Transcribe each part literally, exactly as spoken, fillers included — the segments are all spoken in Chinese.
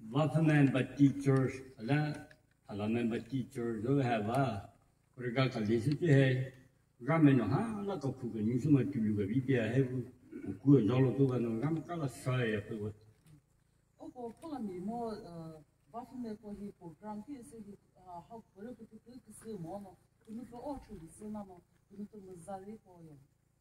Waffman but teachers, ala, alaman but teachers, do have a regal calicity, ramen, ha, like a cook, and you so much to you, we have good all over and Ramkala shy of it. Oh, Polami, more Waffman for his program, he said, how political to see mono, to look for all to the cinema, to look to Mazari for him.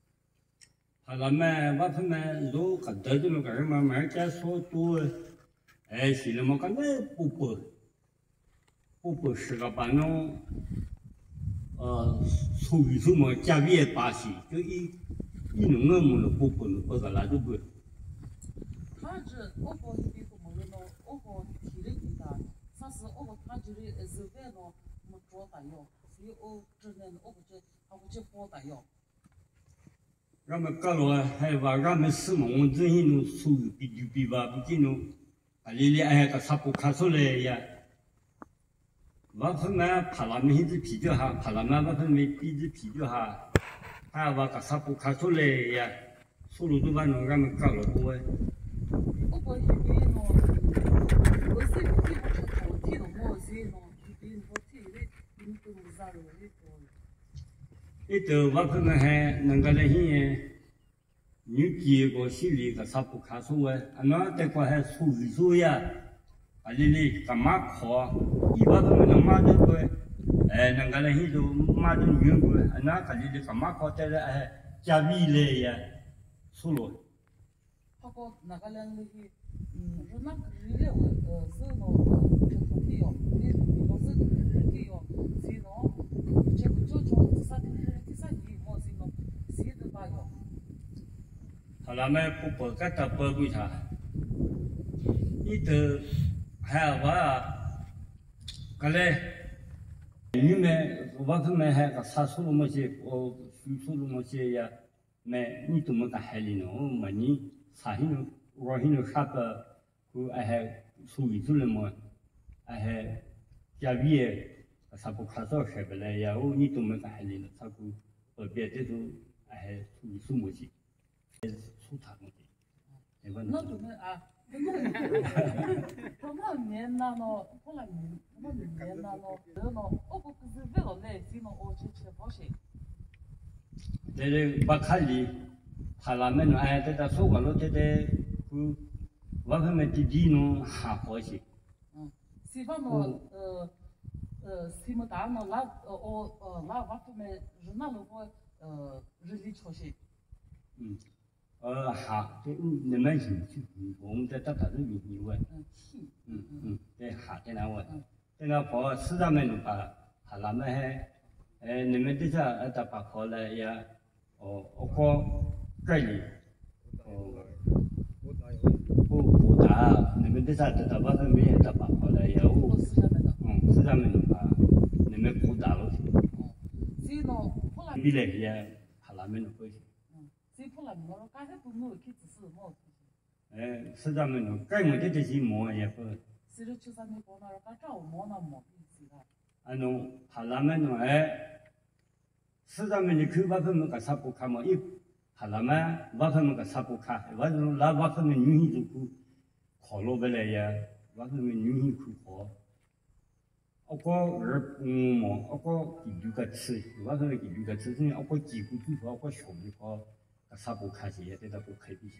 Alama, Waffman, look at dozen of America so to. 哎，是了嘛？刚才不不不不是个把侬呃，属于什么加别巴西，就一一弄个么了不不不个那就不。 他这我搞的这个么了喏，我搞体力的他，啥是我搞他这里是为了么做大药，所以我只能我不去，他不去包大药。 俺们搞了还话俺们什么我这些弄属于比就比吧，不给弄。 里里哎个啥不看出来呀？我分嘛怕那么些子啤酒哈，怕那么我分没鼻子啤酒哈，还话个啥不看出来呀？收入都把侬俺们搞了多哎。 我讲那边喏，我是那边我吃头天喏，我是喏，那边我天嘞，你都没啥了，你讲。 一头我分嘛还能个来些。 你结果心里个啥不看出哎？啊，那这个还属于说呀，啊，你你干嘛考？一般都能买到个，哎，那个人都买到原个，啊，那个你你干嘛考在了哎加味来呀？输了。 他讲那个人那些，嗯，是那个日了喂，呃，是喏，呃，吃土地哟，你你侬是日地哟，是喏，这个就从这啥的日地啥地么是喏，谁都把哟。 好了嘛，不不干他不为啥？你都还话，个嘞，你们我他们还个啥说了么些，我说了么些呀？没，你怎么个海里呢？我问你，啥些呢？我些呢啥个？我还属于做了么？还加币，啥不看少海不来呀？我你怎么个海里呢？啥个？我别这种还属于什么些？ 出场的， 那怎么啊？怎么怎么年那喏？后来年怎么年那喏？这喏，我不是为了来，是喏，我去吃保险。 这个不看里，他那么哎，这个说话了，这个嗯，我他们弟弟喏还好些。 嗯，西方喏，呃呃，西门大喏，那呃我呃那我他们日那路我呃日里出去。 嗯。 呃，哈，这你们兴趣，我们在这他都有有问。 嗯，是。 嗯嗯，对，哈，在那问，在那跑市场门把，哈那么还，哎，你们这下呃，他把跑了呀，哦，我搞这里，哦，不不大，你们这下这他把他没他把跑了呀，我，嗯，市场门把，你们不大了。 哦，所以呢，后来。 比来也，哈那门回去。 所以后来我刚才不我去只是我。 哎，是咱们弄，该么的这些毛也不。 是的，就咱们过那儿，刚找毛那毛意思啦。 啊弄，他那么弄哎，是咱们的口把他们个啥不看嘛？一，他那么把他们个啥不看？我说那把他们女性就去考了不来呀，把他们女性去考。我个二嗯嘛，我个几句个词，我说几句个词，是我个几句句话，我学的个。 啥不看些，对他不开心。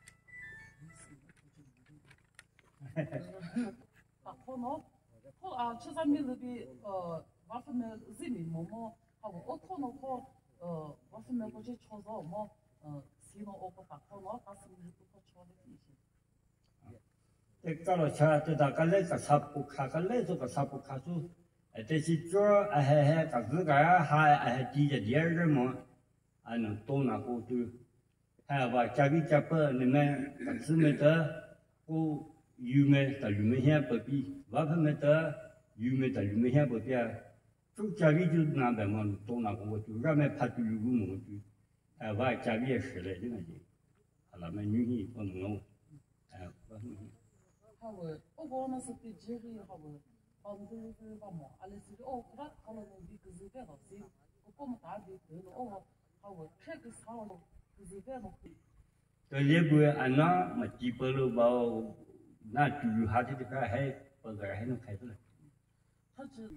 啊，可能，可啊，其实你那边呃，我分的人民么么，好不？我可能可呃，我分的过去炒烧么，呃，是那我个大可能把生意都可炒的这些。 这搞了吃，这大家来个啥不看，个来做个啥不看做，哎，这些做哎还还个自个还还第一第二人嘛。 还能多拿好多，还有话家里家不你们个子没得，我有没得有没先不比，我可没得有没得有没先不比啊，就家里就拿白嘛多拿好多，俺们怕就有个么就，还话家里也是来的那些，好了嘛女性不能弄，哎，我们。 好不，我讲那是对这个好不，好不对对吧嘛，阿拉是哦，那好了，你个是干老师，我讲么大的对了哦。 这里边俺那么几百了包， 那住下去的块还不个还能开出来。 他只。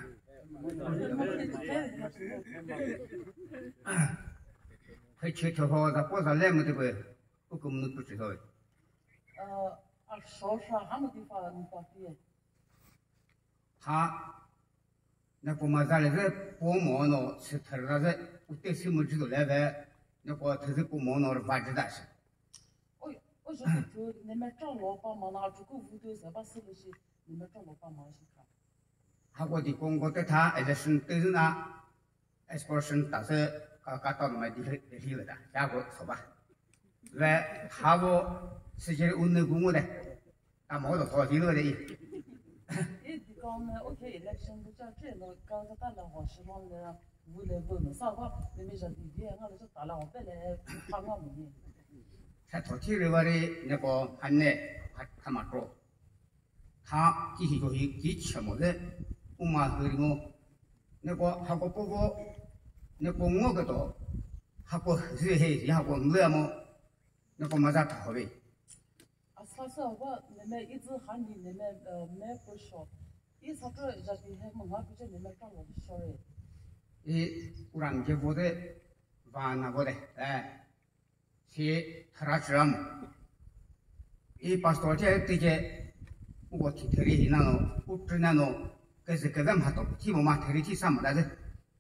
还去跳好的，或者来么这个，我根本不知道。 呃，啊，说啥还没地方你搞的。 他那个嘛，咱那个包毛呢，是他那个，我对什么知道来呗？那个他是包毛呢，发知道是。 哦，我说就你们找老帮忙拿出个屋头是把事东西，你们找老帮忙去看。 他我的公公对他还是是都是那，还是说是打算搞搞到那么地地里了的，然后说吧，来他我实际我那个我的，他毛都好地了的。 一地讲呢 ，OK election 就这了，搞个大了我希望呢，为了不能啥个，你们说地皮，我就大了我本来怕我们呢。 他头天的话的那个汉呢，他他妈说，他继续就是几千么子。我妈和我那个还个不过那个我个多，还个是嘿，还个没么，那个没咋讨呗。 啊，啥时候我你们一直喊你你们呃没不说，一啥子人家还问我不是你们找我说的。 诶，我让这我的玩那个的，哎，是他那知道么？一把说这这些，我提提的那种，我只那种。可是个人嘛多，题目嘛特里题什么的是，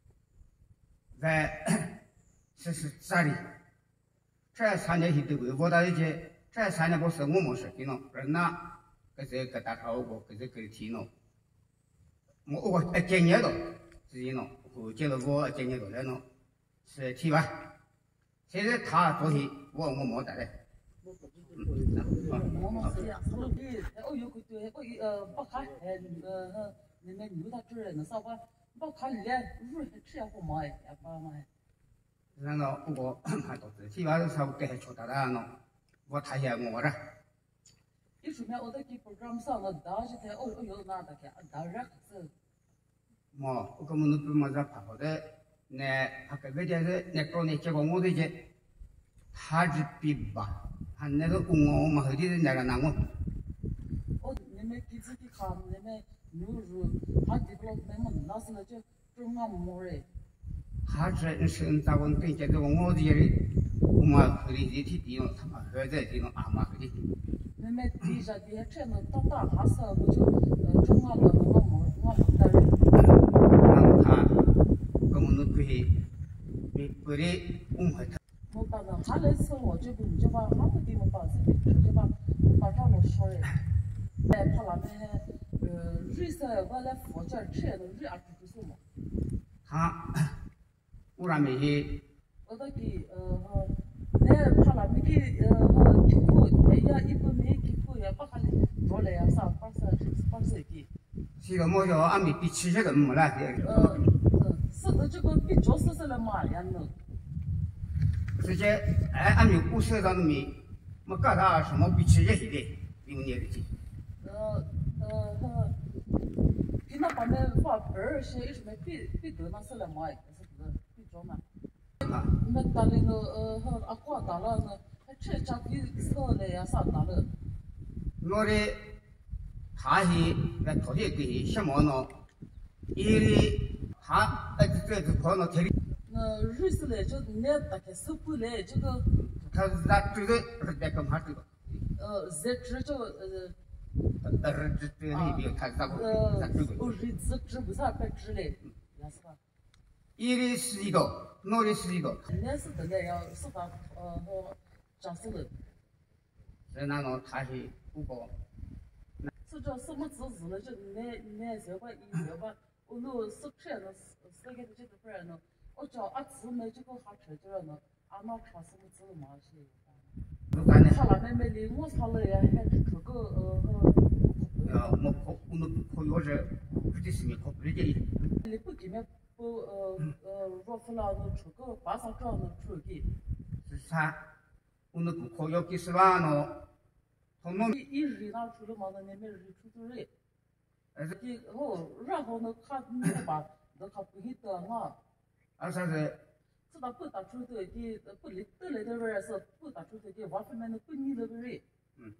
在是是啥的？这三年前的我到一些，这三年不是我们是的喏，人呐，可是个大头过，可是个题喏，我我一今年了，是的喏，我接了我今年了来喏，是题吧？现在他做题，我我没得嘞。 我们是呀，所以我有个对，我呃不看呃。你们牛他主人那啥吧，不看脸，肉吃也不买，也不买。 然后不过还都是，起码是稍微给吃的了喏，我他也我了。 一出面我都给 program 上了，到时候我我有拿的看，到时是。 么，我根本都不么子怕好的，那他个别的是那搞那结果我的去，他是比吧，他那个公我们后头的那个那我。 哦，你们给自己看，你们。牛肉，他这个那么那是了就中俺们嘞。 他这是咋个对这个我这里，我们后头这些地方他妈还在这种阿妈后头。 你们地上地下这么大大哈时候就呃中俺了，我们我们的人。 然后他根本都不会，没不得我们他。 我把那哈来时我就不就把哈不地方把这边就把把这老说嘞，哎，他那边。呃，瑞士我来福建吃的瑞阿猪手嘛。 他，我那边去。 我都给呃，那他那边给呃给铺，哎呀，一般没给铺也不哈哩，做来呀啥，八十八十给。 是个么叫俺们比七十个没了。 呃，是的，这个比做事是来嘛样的。 直接哎，俺们古社上面没干啥什么比七十的，有年的去。 呃。呃，平常把那把本儿些有什么别别得那是来买，是不是别装嘛？那打那个呃和阿瓜打了呢，还吃家比车嘞呀啥打了？ 我的他是那头些给什么呢？伊的他哎这这跑到田里。 那瑞士嘞就那大概手部嘞这个。 他是他这个是在干嘛这个？ 呃，在这就呃。 呃，这这里边他咋个？ 呃，我日子治不上快治嘞，也是吧？ 伊的是一道，我的是一道。 那是真的要是把呃和讲是的。 在那种他是不过。 是叫什么知识了？就那那这块一这块，我那是吃的，是给这个不然呢？我叫阿姊妹这个还吃着呢，阿那吃什么知嘛些？他那边没离我他那呀，还出个呃。 呃，我考我们考药是不的是没考不理解。 你不给面不呃呃，若不了那出个八十张那出给。 是啥？我们不考药给是吧？喏，他们一一日拿出了嘛，那那边日出出来。 而是的哦，然后呢，他那把那他不会得嘛。 而啥子？ 是他不打出的给不离得来的人是不打出的给，外面那不你那个人。 嗯。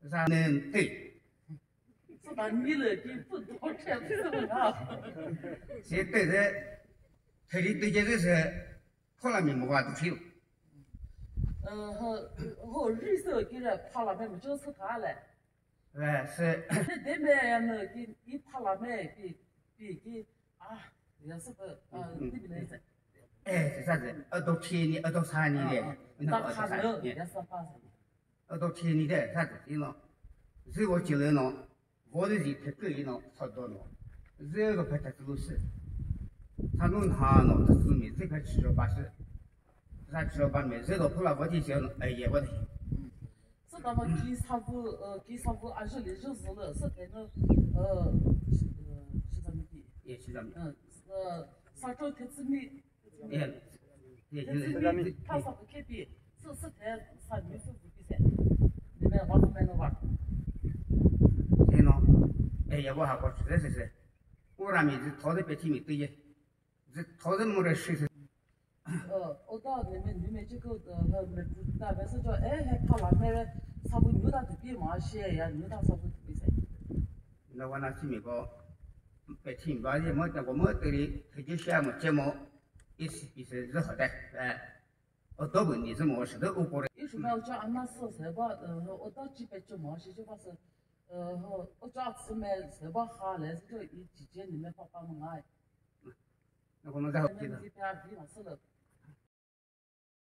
啥能对？ 是把你那边不多这样子啊？ 现在是，他的对接就是跑了面没话都去了。 呃，和和绿色给人拍了面就是他嘞。 哎，是。 那对面那给一拍了面给给给啊，也是个呃那边来着。 哎，是啥子？耳朵便宜，耳朵三年的，那那耳朵三年。 也是八十。 耳朵便宜的啥子？你喏，如果进来喏，我的人太贵喏，差不多喏，这个拍他都是，他弄他喏，这是没这块七十八十，他七十八没这个破了我就想哎也我的。 是他们给差不呃给差不二十六就是了，是给那呃呃西藏米。 也西藏米。 嗯呃，沙洲特子米。 也也特就是子米，他啥不开的，是是台啥米是不比赛，你们玩不玩那玩？ 对喏，哎呀我还过去，这是是，我那面是掏的白天面对的，是掏的没得水是。 呃，我到你们你们这个呃和没大概是叫哎还怕那边差不牛大特别忙些呀，牛大差不特别噻。 那我那去面个白天把也没得我们这里他就项目节目一次比赛是好的，哎，我多半年是没事的，我过来。 有什么我叫俺妈是谁把呃我到几百就忙些就把是呃我叫吃买谁把哈来是叫一几间里面帮帮忙哎。 那我们在后边呢。 那边比那是了。